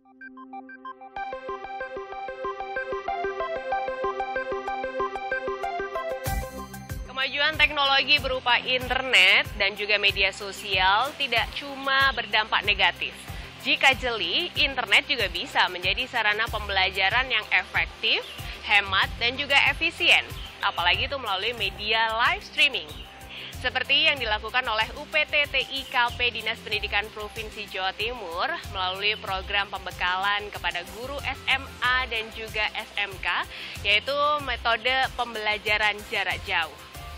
Kemajuan teknologi berupa internet dan juga media sosial tidak cuma berdampak negatif. Jika jeli, internet juga bisa menjadi sarana pembelajaran yang efektif, hemat, dan juga efisien. Apalagi itu melalui media live streaming. Seperti yang dilakukan oleh UPT-TIKP Dinas Pendidikan Provinsi Jawa Timur melalui program pembekalan kepada guru SMA dan juga SMK, yaitu metode pembelajaran jarak jauh.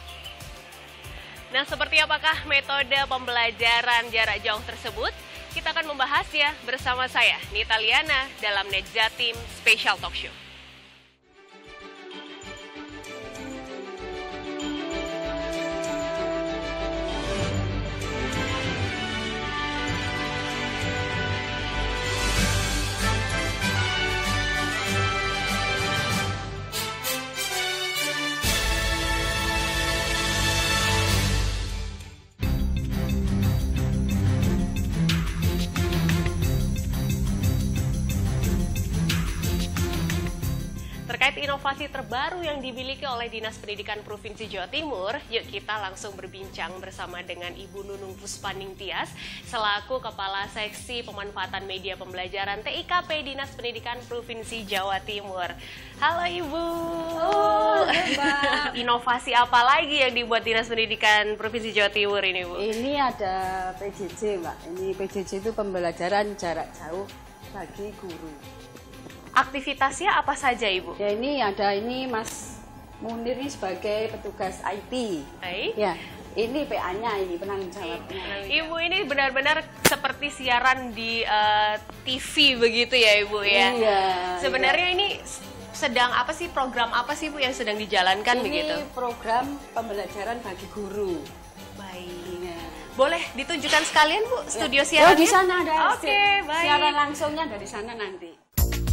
Nah, seperti apakah metode pembelajaran jarak jauh tersebut? Kita akan membahasnya bersama saya, Nita Liana, dalam Net Jatim Special Talk Show. Terkait inovasi terbaru yang dimiliki oleh Dinas Pendidikan Provinsi Jawa Timur, yuk kita langsung berbincang bersama dengan Ibu Nunung Puspaning Tias, selaku Kepala Seksi Pemanfaatan Media Pembelajaran TIKP Dinas Pendidikan Provinsi Jawa Timur. Halo Ibu. Oh, Mbak. Inovasi apa lagi yang dibuat Dinas Pendidikan Provinsi Jawa Timur ini, Bu? Ini ada PJJ, Mbak. Ini PJJ itu pembelajaran jarak jauh bagi guru. Aktivitasnya apa saja, Ibu? Ya, ini ada Mas Munir ini sebagai petugas IT. Hai. Ya, ini PA-nya ini penanggung jawabnya. Ibu ini benar-benar seperti siaran di TV begitu ya, Ibu ya? Iya. Sebenarnya ini sedang apa sih, program apa sih Bu yang sedang dijalankan Ini begitu? program pembelajaran bagi guru. Baik. Iya. Boleh ditunjukkan sekalian Bu studio siarannya? Oh, di sana ada. Oke, baik. Siaran langsungnya dari sana nanti.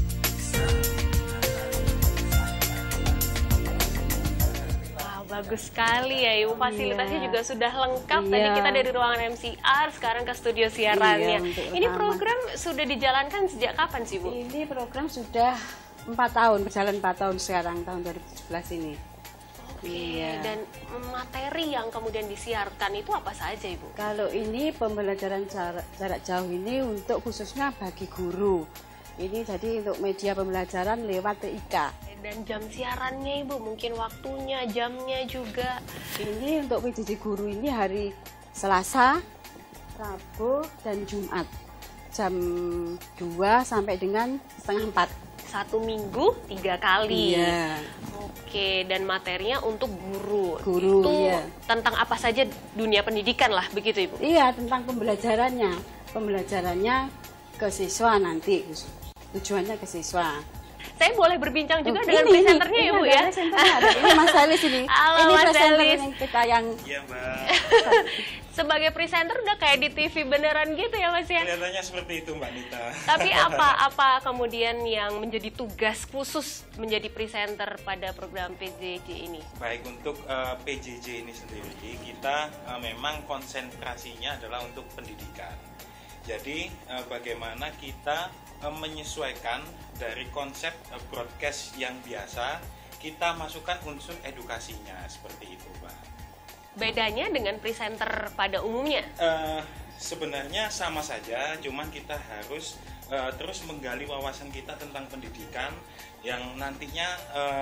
Bagus sekali ya Ibu, fasilitasnya Iya. juga sudah lengkap. Tadi Iya. kita dari ruangan MCR, sekarang ke studio siarannya. Iya, Ini rekaman. program sudah dijalankan sejak kapan sih Bu? Ini program sudah 4 tahun, berjalan 4 tahun sekarang, tahun 2017 ini. Oke, Iya. dan materi yang kemudian disiarkan itu apa saja Ibu? Kalau ini pembelajaran jarak jauh ini untuk khususnya bagi guru. Ini jadi untuk media pembelajaran lewat TIK. Dan jam siarannya Ibu, mungkin waktunya, jamnya juga. Ini untuk PJJ guru ini hari Selasa, Rabu, dan Jumat. Jam 2 sampai dengan setengah 4. 1 minggu 3 kali. Iya. Oke, dan materinya untuk guru. Guru, itu iya. tentang apa saja dunia pendidikan lah, begitu Ibu? Iya, tentang pembelajarannya. Pembelajarannya ke siswa nanti. Tujuannya ke siswa. Saya boleh berbincang juga Oh, dengan ini, presenternya ya Bu ada ya? presenternya ada. Ini Mas Dalis ini. Halo, Ini Mas presenter Dalis. yang kita yang Iya Mbak, Sebagai presenter udah kayak di TV beneran gitu ya Mas ya? kelihatannya seperti itu Mbak Nita. Tapi apa kemudian yang menjadi tugas khusus menjadi presenter pada program PJJ ini? Baik, untuk PJJ ini sendiri, kita memang konsentrasinya adalah untuk pendidikan. Jadi bagaimana kita menyesuaikan dari konsep broadcast yang biasa, kita masukkan unsur edukasinya, seperti itu Mbak. Bedanya dengan presenter pada umumnya? Sebenarnya sama saja, cuman kita harus terus menggali wawasan kita tentang pendidikan yang nantinya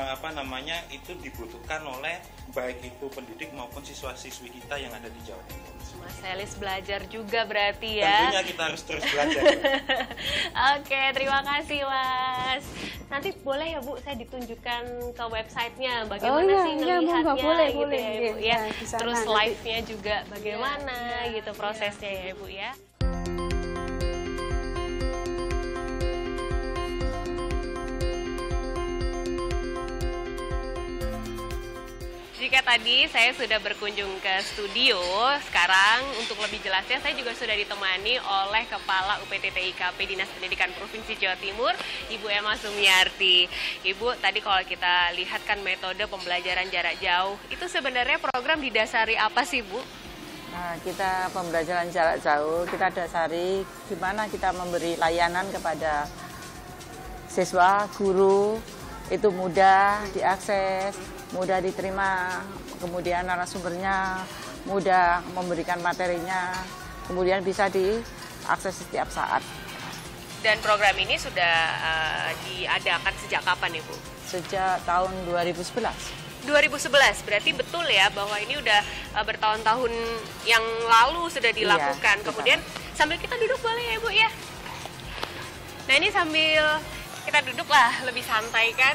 itu dibutuhkan oleh baik itu pendidik maupun siswa-siswi kita yang ada di Jawa Timur. Mas Selis belajar juga berarti ya? Tentunya kita harus terus belajar. Oke, terima kasih Mas. Nanti boleh ya Bu, saya ditunjukkan ke websitenya bagaimana sih ngelihatnya boleh, gitu boleh, ya Ibu iya. ya. Nah, di sana Terus nanti. live-nya juga bagaimana gitu prosesnya ya Ibu ya. Jika tadi saya sudah berkunjung ke studio, sekarang untuk lebih jelasnya saya juga sudah ditemani oleh Kepala UPT TIKP Dinas Pendidikan Provinsi Jawa Timur, Ibu Emma Sumiarti. Ibu, tadi kalau kita lihat kan metode pembelajaran jarak jauh, itu sebenarnya program didasari apa sih Bu? Nah, kita pembelajaran jarak jauh, kita dasari gimana kita memberi layanan kepada siswa, guru itu mudah diakses, mudah diterima, kemudian narasumbernya mudah memberikan materinya, kemudian bisa diakses setiap saat. Dan program ini sudah diadakan sejak kapan Ibu? Sejak tahun 2011. 2011, berarti betul ya bahwa ini udah bertahun-tahun yang lalu sudah dilakukan. Iya, kemudian sambil kita duduk boleh ya Bu ya? Nah ini sambil kita duduk lah lebih santai kan.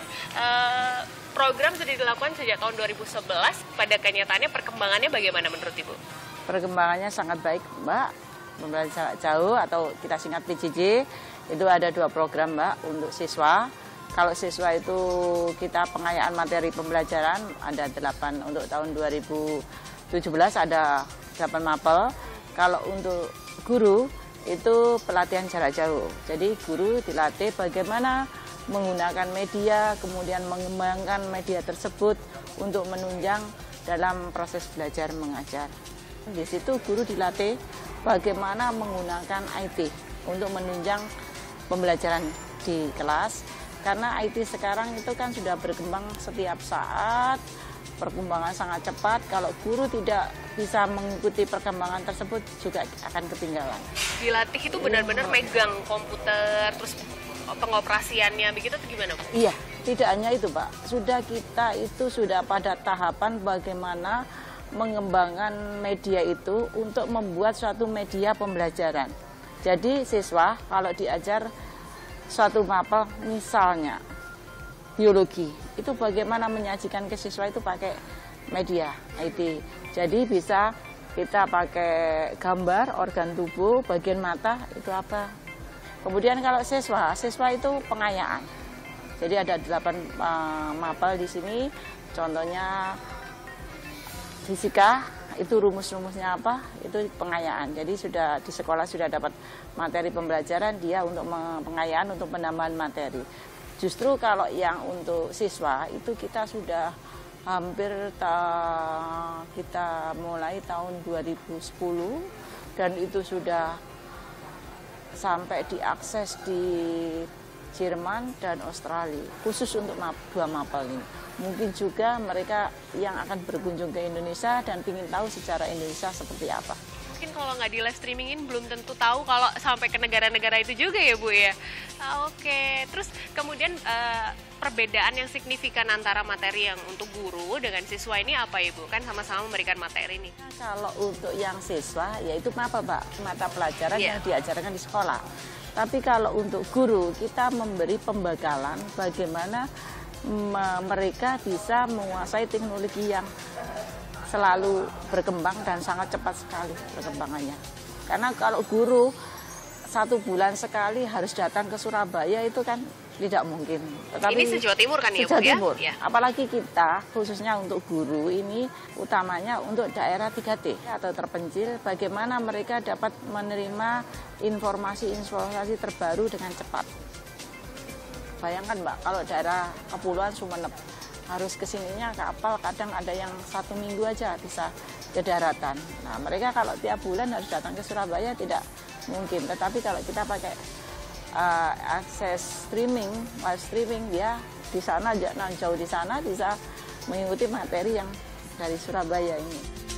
Program sudah dilakukan sejak tahun 2011. Pada kenyataannya perkembangannya bagaimana menurut Ibu? Perkembangannya sangat baik, Mbak. Pembelajaran jarak jauh atau kita singkat PJJ itu ada 2 program, Mbak, untuk siswa. Kalau siswa itu kita pengayaan materi pembelajaran ada 8 untuk tahun 2017 ada 8 mapel. Kalau untuk guru itu pelatihan jarak jauh. Jadi guru dilatih bagaimana menggunakan media, kemudian mengembangkan media tersebut untuk menunjang dalam proses belajar mengajar. Di situ guru dilatih bagaimana menggunakan IT untuk menunjang pembelajaran di kelas. Karena IT sekarang itu kan sudah berkembang setiap saat, perkembangan sangat cepat. Kalau guru tidak bisa mengikuti perkembangan tersebut juga akan ketinggalan. Dilatih itu benar-benar megang komputer, terus pengoperasiannya begitu atau gimana Bu? Iya, tidak hanya itu Pak. Kita itu sudah pada tahapan bagaimana mengembangkan media itu untuk membuat suatu media pembelajaran. Jadi siswa kalau diajar suatu mapel misalnya biologi, itu bagaimana menyajikan ke siswa itu pakai media IT. Jadi bisa kita pakai gambar organ tubuh, bagian mata itu apa. Kemudian kalau siswa itu pengayaan. Jadi ada 8 mapel di sini, contohnya fisika, itu rumus-rumusnya apa, itu pengayaan. Jadi sudah di sekolah sudah dapat materi pembelajaran, dia untuk pengayaan, untuk penambahan materi. Justru kalau yang untuk siswa itu kita sudah hampir kita mulai tahun 2010 dan itu sudah sampai diakses di Jerman dan Australia, khusus untuk 2 mapel ini. Mungkin juga mereka yang akan berkunjung ke Indonesia dan ingin tahu secara Indonesia seperti apa. Mungkin kalau nggak di live streamingin belum tentu tahu kalau sampai ke negara-negara itu juga ya Bu ya. Oke, terus kemudian perbedaan yang signifikan antara materi yang untuk guru dengan siswa ini apa Ibu? Kan sama-sama memberikan materi nih. Kalau untuk yang siswa, yaitu apa Pak? Mata pelajaran yang diajarkan di sekolah. Tapi kalau untuk guru, kita memberi pembekalan bagaimana mereka bisa menguasai teknologi yang selalu berkembang dan sangat cepat sekali perkembangannya. Karena kalau guru 1 bulan sekali harus datang ke Surabaya itu kan tidak mungkin. Tetapi ini se-Jawa Timur kan ya Bu ya? Timur. Ya? Apalagi kita khususnya untuk guru ini utamanya untuk daerah 3T atau terpencil, bagaimana mereka dapat menerima informasi terbaru dengan cepat. Bayangkan Mbak, kalau daerah Kepulauan Sumeneb harus kesininya kapal, kadang ada yang 1 minggu aja bisa ke daratan. Nah mereka kalau tiap bulan harus datang ke Surabaya tidak mungkin. Tetapi kalau kita pakai akses streaming, live streaming, dia di sana jauh di sana bisa mengikuti materi yang dari Surabaya ini.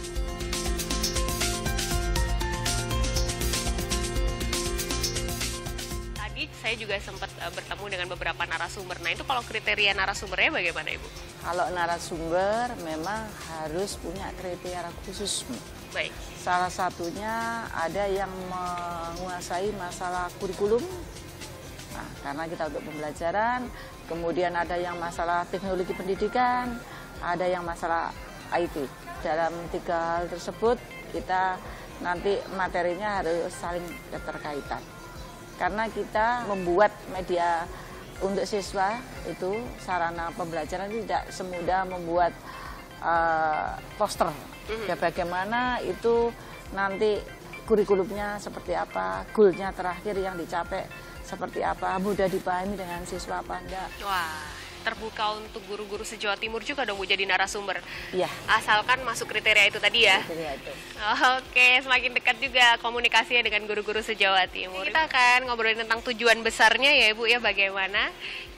Tadi saya juga sempat bertemu dengan beberapa narasumber. Nah itu kalau kriteria narasumbernya bagaimana Ibu? Kalau narasumber memang harus punya kriteria khusus. Baik. Salah satunya ada yang menguasai masalah kurikulum. Nah, karena kita untuk pembelajaran, kemudian ada yang masalah teknologi pendidikan, ada yang masalah IT. Dalam 3 hal tersebut, kita nanti materinya harus saling keterkaitan. Karena kita membuat media untuk siswa itu sarana pembelajaran tidak semudah membuat poster. Ya, bagaimana itu nanti kurikulumnya seperti apa, goalnya terakhir yang dicapai seperti apa, mudah dipahami dengan siswa apa enggak. Wah, terbuka untuk guru-guru se-Jawa Timur juga dong Bu jadi narasumber. Iya. Asalkan masuk kriteria itu tadi ya. Kriteria itu. Oke, semakin dekat juga komunikasinya dengan guru-guru se-Jawa Timur. Kita akan ngobrolin tentang tujuan besarnya ya Ibu ya, bagaimana